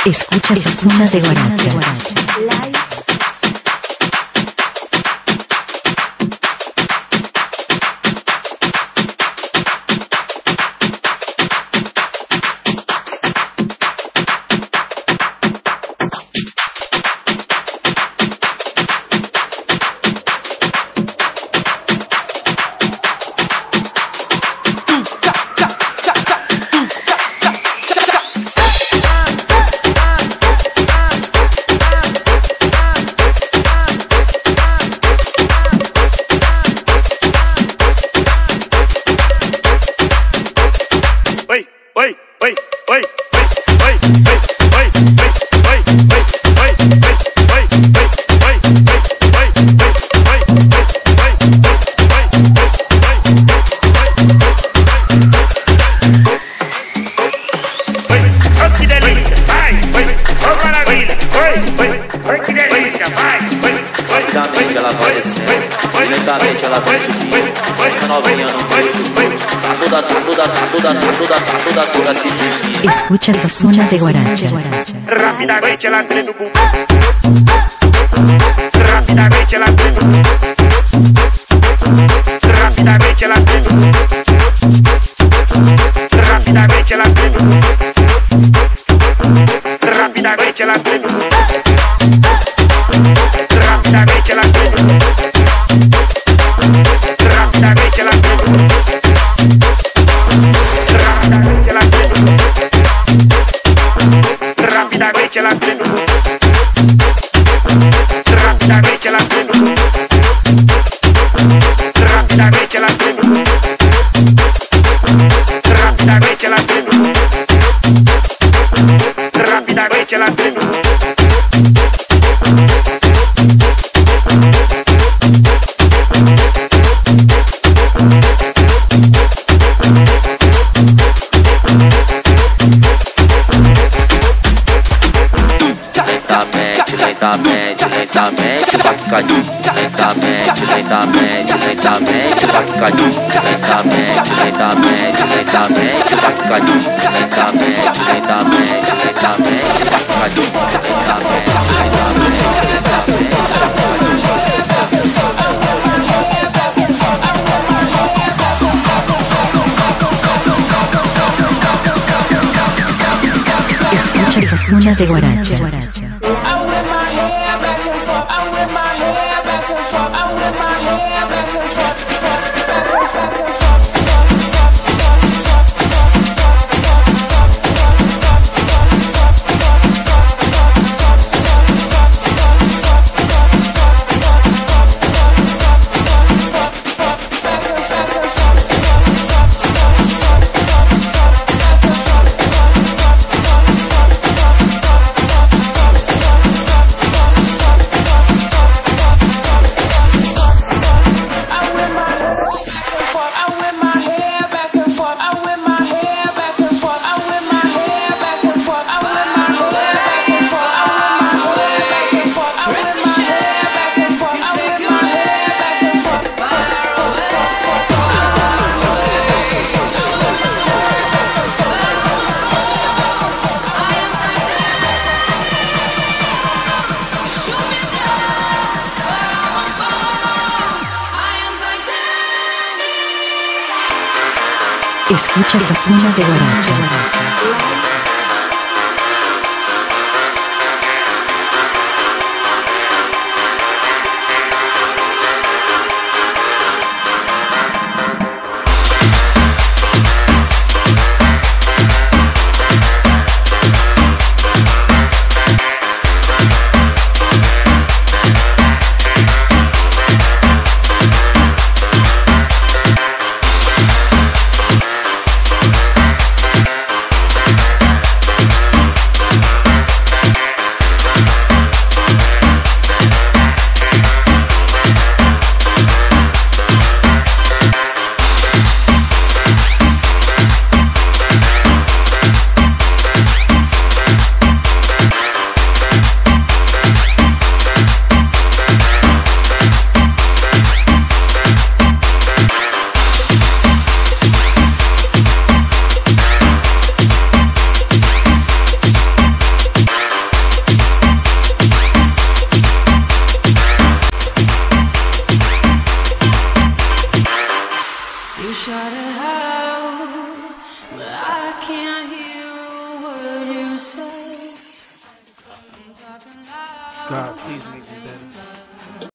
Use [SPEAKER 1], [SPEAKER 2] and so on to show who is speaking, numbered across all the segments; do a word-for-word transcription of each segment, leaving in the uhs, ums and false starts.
[SPEAKER 1] Escuchas a Zona de Guaracha.
[SPEAKER 2] Lentamente ela vai descendo, lentamente ela vai subindo. Essa novinha no meio do peito, tá toda, tá toda, tá toda, tá toda, tá toda, toda se sentindo.
[SPEAKER 1] Escuchas a Zona de Guaracha.
[SPEAKER 3] Rapidamente ela treina o bumbum. Rapidamente ela treina o bumbum. Rapidamente ela treina o bumbum. Rapidamente ela treina o bumbum. Rapidamente ela treina o bumbum. Rapidamente ela treina o bumbum. Rapidamente ela treina o bumbum. Rapidamente ela treina o bumbum. Rapidamente ela treina o bumbum. Rapidamente ela treina o bumbum. Rapidamente ela treina o bumbum. Rapidamente ela treina o bumbum. Rapidamente ela treina o bumbum.
[SPEAKER 2] Lentamente, lentamente, vai ficadinho. Lentamente, lentamente, lentamente, vai ficadinho. Lentamente, lentamente, lentamente, vai ficadinho. Lentamente, lentamente, lentamente, vai ficadinho. Lentamente, lentamente, lentamente, vai
[SPEAKER 1] Escuchas a Zona de Guaracha. Escuchas a Zona de Guaracha.
[SPEAKER 4] God, please make me better.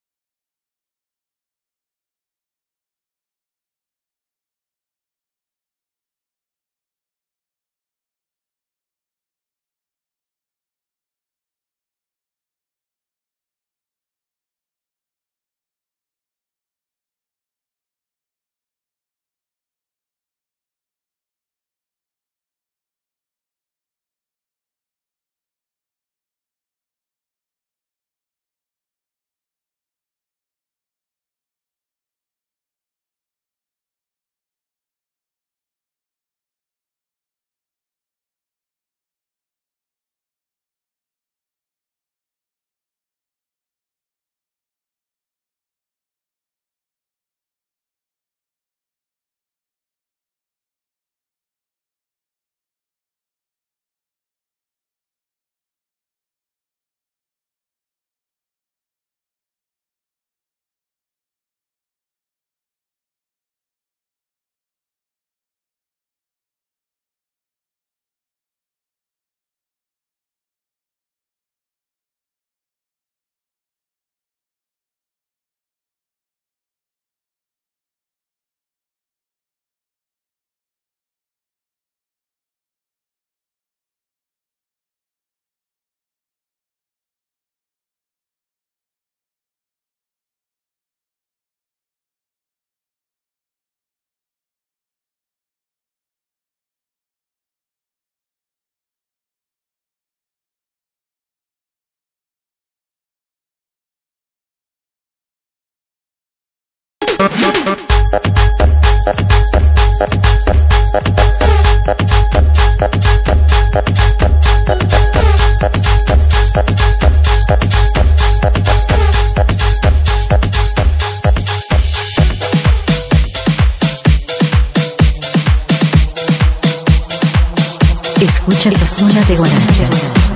[SPEAKER 1] Escuchas las zonas de Guaracha.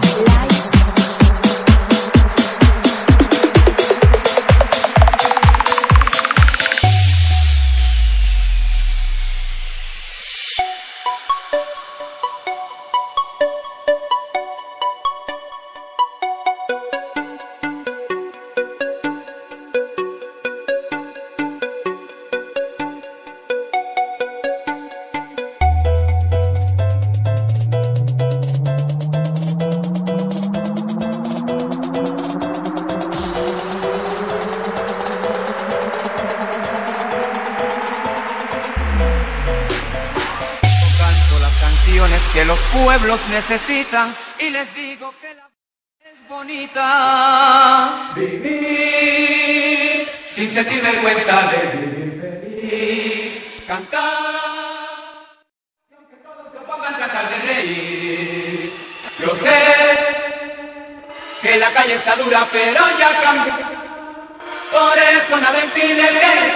[SPEAKER 5] Que los pueblos necesitan y les digo que la vida es bonita. Vivir sin sentir vergüenza de vivir feliz. Cantar y aunque todos se pongan a tratar de reír. Yo sé que la calle está dura pero ya cambió. Por eso nada impide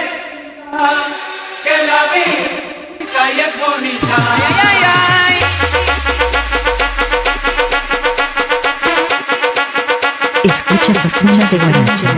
[SPEAKER 5] que, que la vida y es bonita. Ay, ay, ay.
[SPEAKER 1] Escuchas las zonas de Guaracha.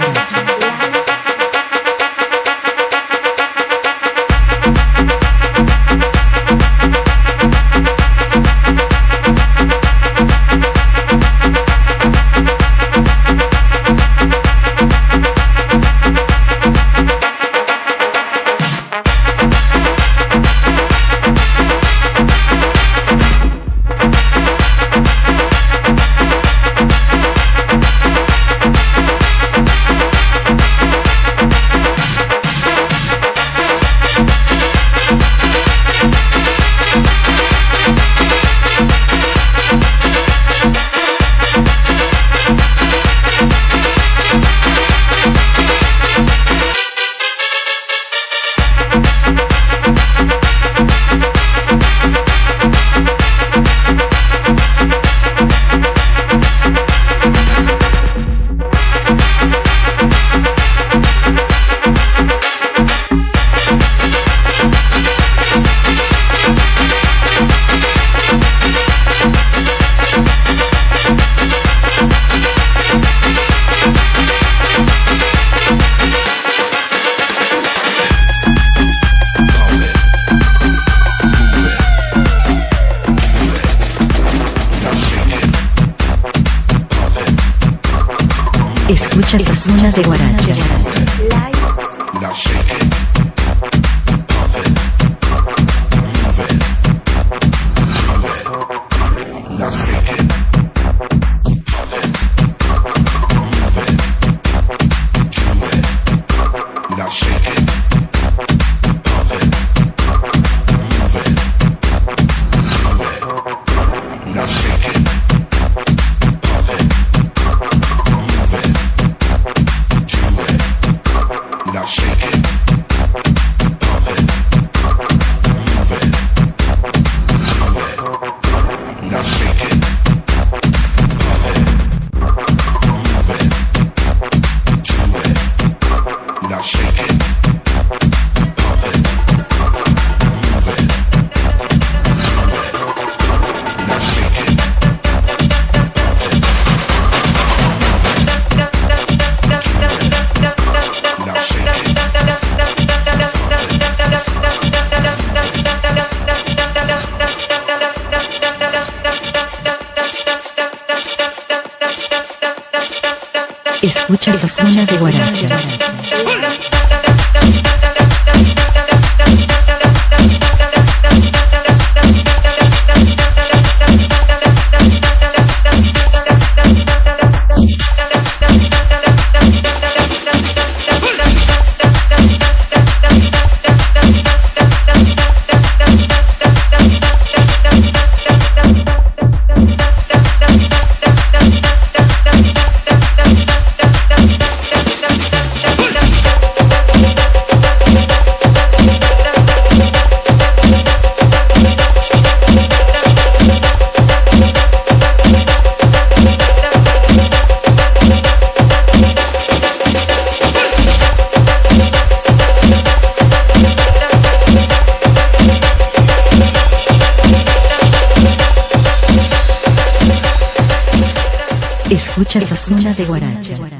[SPEAKER 1] Escuchas a Zonas de Guaracha.
[SPEAKER 6] Now shake it. Pump it. Move it. Move it. Now shake it. Pump it. Move it. Do it. Now shake it. Pump it. Move it. Do it. Now shake it. Pump it. Move it. Do it. Now shake it. Pump it. Move it. Do it. Now shake it. Pump it. Move it. Do it. Now shake it. Pump it. Move it. Do it. Now shake it. Pump it. Move it. Do it. Now shake it.
[SPEAKER 1] Escuchas a Zonas de Guaracha. Escuchas a Zonas de Guaracha.